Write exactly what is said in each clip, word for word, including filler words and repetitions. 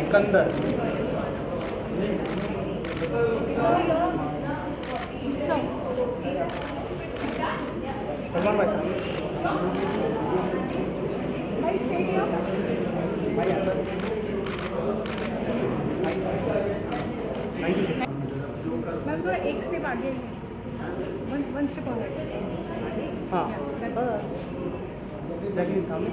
सिकंदर सलमान भाई मैम थोड़ा एक स्टेप आगे वन वन स्टेप और हाँ जैकलिन सामने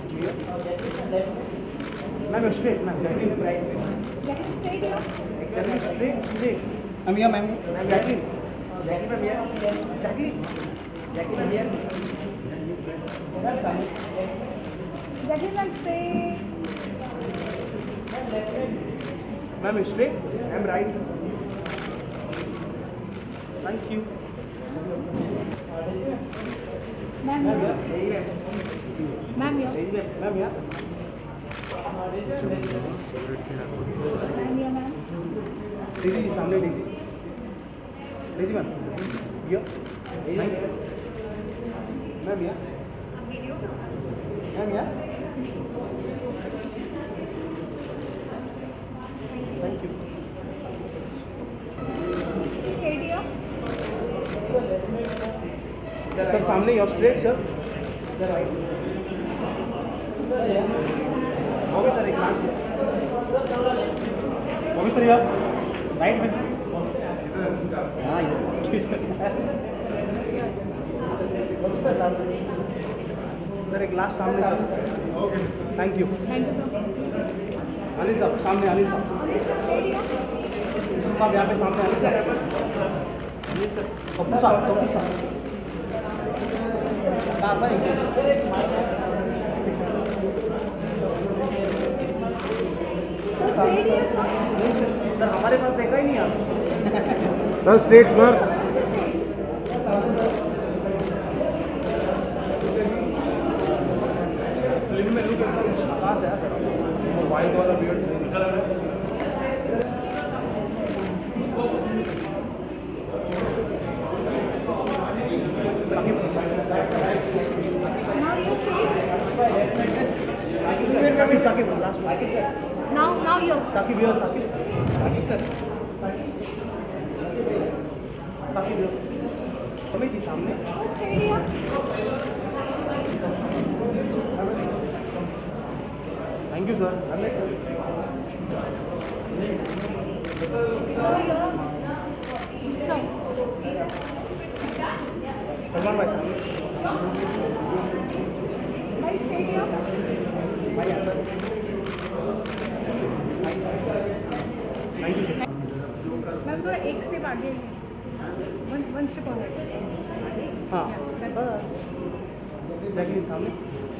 ma'am straight ma'am Jacqueline right Jacqueline straight straight ma'am या मैम जैकलिन जैकलिन मैम या जैकलिन जैकलिन मैम या Jacqueline ma'am straight ma'am straight ma'am right thank you ma'am ma'am या ma'am या ma'am या ma'am दीदी जी सामने दीदी दीदी मैम यो मैम या मैम या थैंक यू सर सामने your straight sir sir right okay sir एक लास्ट ओके सर यार राइट में हाँ सर एक लास्ट सामने okay thank you thank you sir Anil साहब सामने अनिल साहब साहब यहाँ पे सामने अनिल साहब अनिल सर पप्पू साहब पप्पू साहब सर हमारे पास देखा ही नहीं आप सर स्ट्रेट सर फिल्म में लुक आकाश है वाइट वाला beard now now you Saqib yo Saqib Saqib sir Saqib yo हमें जी सामने थैंक यू सर हमें सर सलमान भाई सामने मैम थोड़ा एक स्टेप आगे वन वन स्टेप और हाँ जैकलिन सामने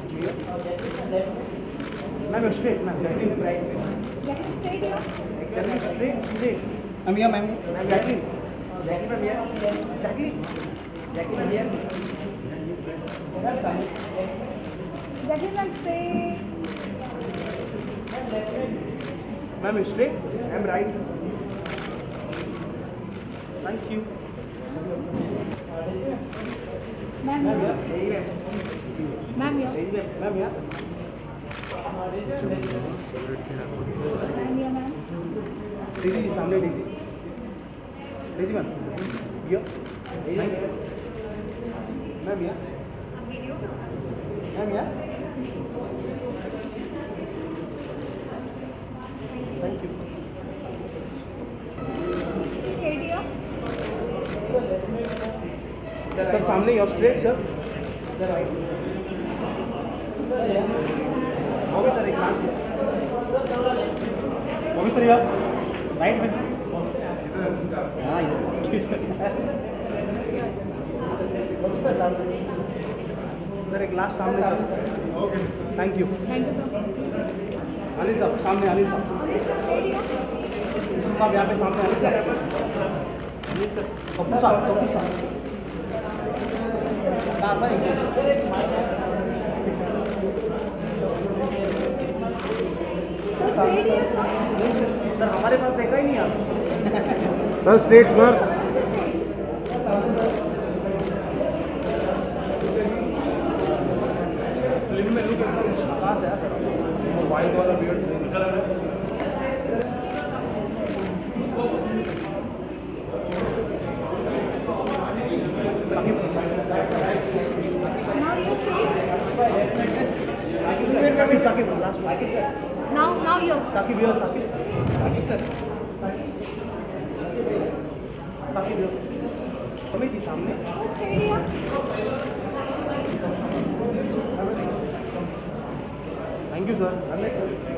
ma'am straight ma'am Jacqueline right Jacqueline straight straight ma'am या मैम जैकलिन जैकलिन मैम या जैकलिन जैकलिन मैम या Jacqueline ma'am straight ma'am straight ma'am right thank you ma'am ma'am या ma'am या ma'am या ma'am या ma'am दीदी जी सामने दीदी दीदी मैम यो मैम या मैम या थैंक यू सर सामने your straight sir sir right okay sir एक लास्ट ओके सर यार राइट में हाँ सर एक लास्ट सामने okay thank you thank you sir Anil साहब सामने अनिल साहब साहब यहाँ पे सामने अनिल साहब अनिल सर पप्पू साहब पप्पू साहब सर हमारे पास देखा ही नहीं आप सर स्ट्रेट सर फिल्म में लुक आकाश है वाइट वाला beard Saqib Saqib last Saqib sir Now, now yours. Saqib your Saqib Saqib sir Saqib your कमी थी सामने थैंक यू सर।